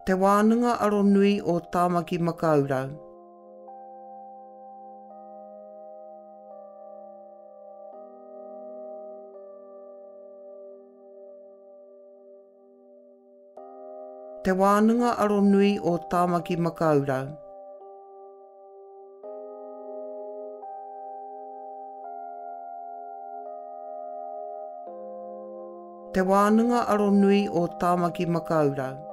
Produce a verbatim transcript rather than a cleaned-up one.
Te Wānanga Aronui o Tāmaki Makau. Te Wānanga Aronui o Tāmaki Makau. Te Wānanga Aronui o Tāmaki Makau.